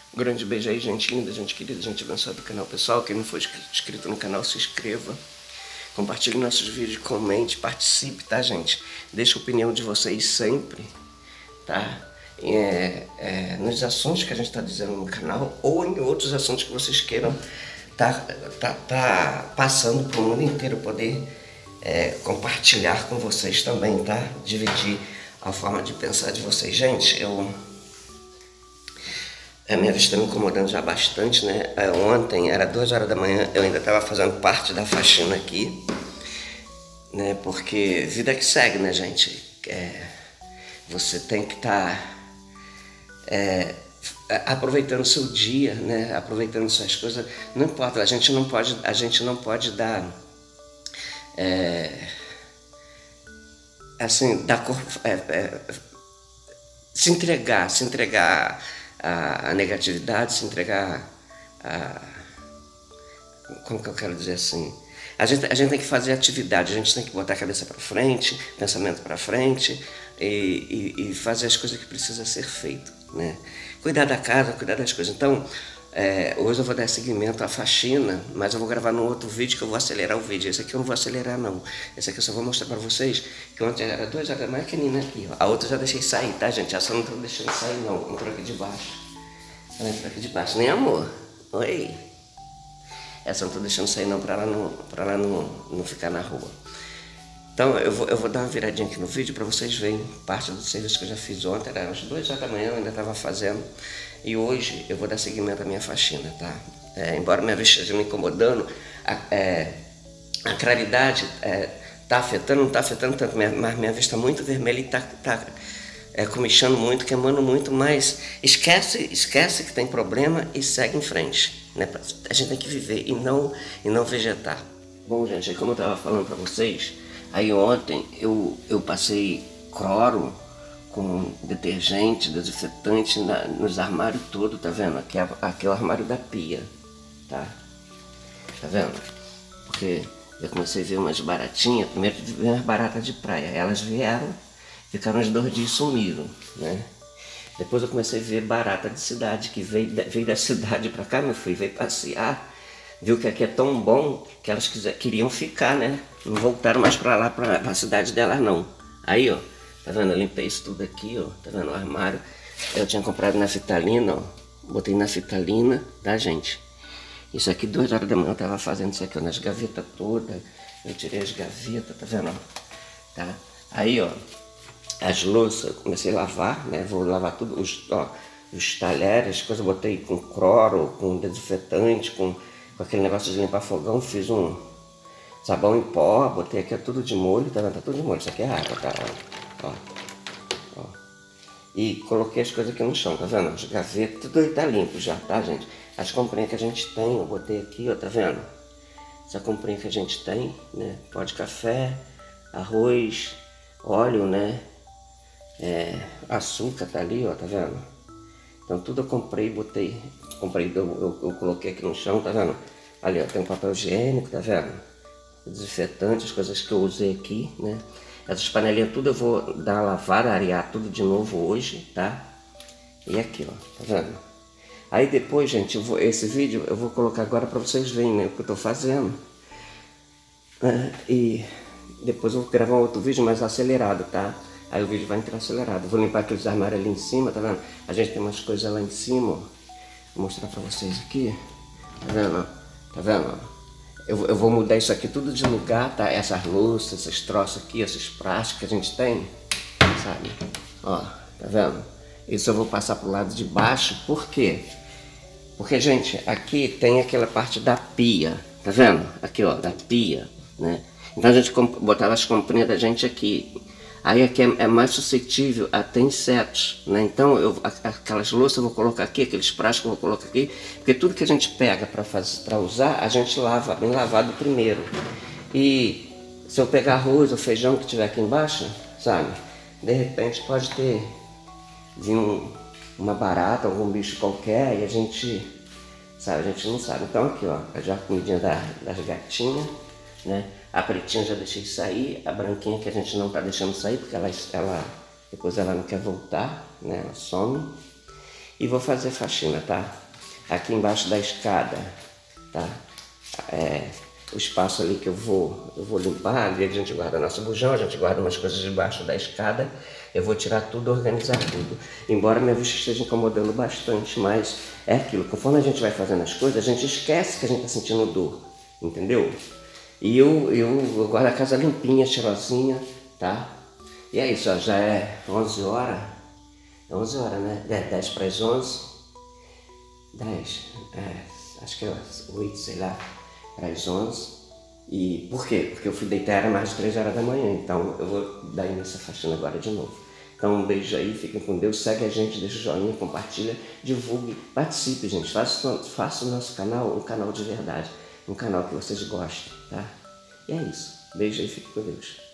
Um grande beijo aí, gente linda, gente querida, gente abençoada do canal. Pessoal, quem não for inscrito no canal, se inscreva. Compartilhe nossos vídeos, comente, participe, tá, gente? Deixe a opinião de vocês sempre, tá? Nos assuntos que a gente está dizendo no canal ou em outros assuntos que vocês queiram tá passando para o mundo inteiro, poder compartilhar com vocês também, tá? Dividir a forma de pensar de vocês. Gente, a minha vista está me incomodando já bastante, né? Ontem, era 2 horas da manhã, eu ainda estava fazendo parte da faxina aqui, né? Porque vida que segue, né, gente? Você tem que estar aproveitando o seu dia, né? Aproveitando suas coisas. Não importa, a gente não pode dar... assim, dar corpo... se entregar a negatividade, se entregar a... como que eu quero dizer assim? A gente tem que fazer atividade, a gente tem que botar a cabeça para frente, pensamento para frente e fazer as coisas que precisam ser feitas, né? Cuidar da casa, cuidar das coisas. Então, hoje eu vou dar seguimento à faxina, mas eu vou gravar num outro vídeo que eu vou acelerar o vídeo. Esse aqui eu não vou acelerar, não. Esse aqui eu só vou mostrar para vocês que ontem era 2 horas da manhã, que nem aqui, ó. A outra eu já deixei sair, tá, gente? Essa eu não tô deixando sair, não. Entrou aqui de baixo. Ela entrou aqui de baixo. Nem amor. Oi. Essa eu não tô deixando sair, não, para ela não ficar na rua. Então, eu vou dar uma viradinha aqui no vídeo para vocês verem parte do serviço que eu já fiz ontem. Era às 2 horas da manhã, eu ainda estava fazendo. E hoje eu vou dar seguimento à minha faxina, tá? Embora minha vista esteja me incomodando, a claridade tá afetando, não está afetando tanto, mas minha vista tá muito vermelha e tá comichando muito, queimando muito, mas esquece que tem problema e segue em frente, né? A gente tem que viver e não vegetar. Bom, gente, como eu estava falando para vocês, aí ontem eu passei cloro com detergente, desinfetante nos armários todos, tá vendo? Aqui é o armário da pia, tá? Tá vendo? Porque eu comecei a ver umas baratinhas, primeiro veio umas baratas de praia, elas vieram, ficaram uns 2 dias e sumiram, né? Depois eu comecei a ver barata de cidade, que veio da cidade pra cá, meu filho, veio passear, viu que aqui é tão bom que elas queriam ficar, né? Não voltaram mais pra lá, pra cidade delas, não. Aí, ó, tá vendo? Eu limpei isso tudo aqui, ó, tá vendo? O armário. Eu tinha comprado naftalina, ó, botei naftalina, tá, gente? Isso aqui, 2 horas da manhã, eu tava fazendo isso aqui, ó, nas gavetas todas. Eu tirei as gavetas, tá vendo? Tá? Aí, ó, as louças, eu comecei a lavar, né? Vou lavar tudo, os talheres, as coisas, eu botei com cloro, com desinfetante, com aquele negócio de limpar fogão, fiz um sabão em pó, botei aqui tudo de molho, tá vendo? Tá tudo de molho, isso aqui é água, tá? Ó. E coloquei as coisas aqui no chão, tá vendo? As gavetas, tudo aí tá limpo já, tá, gente? As comprinhas que a gente tem, eu botei aqui, ó, tá vendo? Essa comprinha que a gente tem, né? Pó de café, arroz, óleo, né? Açúcar tá ali, ó, tá vendo? Então tudo eu comprei, eu coloquei aqui no chão, tá vendo? Ali, ó, tem um papel higiênico, tá vendo? Desinfetante, as coisas que eu usei aqui, né? Essas panelinhas tudo eu vou dar uma lavada, arear tudo de novo hoje, tá? E aqui, ó, tá vendo? Aí depois, gente, esse vídeo eu vou colocar agora para vocês verem, né, o que eu tô fazendo. E depois eu vou gravar um outro vídeo mais acelerado, tá? Aí o vídeo vai entrar acelerado. Vou limpar aqueles armários ali em cima, tá vendo? A gente tem umas coisas lá em cima, ó. Vou mostrar pra vocês aqui. Tá vendo? Tá vendo? Eu vou mudar isso aqui tudo de lugar, tá? Essas louças, esses troços aqui, esses plásticos que a gente tem, sabe? Ó, tá vendo? Isso eu vou passar pro lado de baixo, por quê? Porque, gente, aqui tem aquela parte da pia, tá vendo? Aqui, ó, da pia, né? Então a gente botava as comprinhas da gente aqui. Aí aqui é mais suscetível a ter insetos, né? Então aquelas louças eu vou colocar aqui, aqueles pratos eu vou colocar aqui, porque tudo que a gente pega para usar, a gente lava, bem lavado primeiro. E se eu pegar arroz ou feijão que tiver aqui embaixo, sabe? De repente pode ter uma barata, algum bicho qualquer, e a gente, sabe, a gente não sabe. Então aqui, ó, já a comidinha das gatinhas, né? A pretinha já deixei sair, a branquinha que a gente não tá deixando sair, porque depois ela não quer voltar, né? Ela some. e vou fazer faxina, tá? Aqui embaixo da escada, tá? O espaço ali que eu vou limpar, ali a gente guarda nosso bujão, a gente guarda umas coisas debaixo da escada, eu vou tirar tudo, organizar tudo. Embora minha vista esteja incomodando bastante, mas é aquilo, conforme a gente vai fazendo as coisas, a gente esquece que a gente está sentindo dor, entendeu? E eu guardo a casa limpinha, cheirosinha, tá? E é isso, ó, já é 11 horas, 11 horas, né? 10 para as 11, 10, acho que é 8, sei lá, para as 11. E por quê? Porque eu fui deitar, era mais de 3 horas da manhã, então eu vou dar início à faxina agora de novo. Então um beijo aí, fiquem com Deus, segue a gente, deixa o joinha, compartilha, divulgue, participe, gente, faça o nosso canal um canal de verdade, um canal que vocês gostem, tá? E é isso, beijo aí, fiquem com Deus.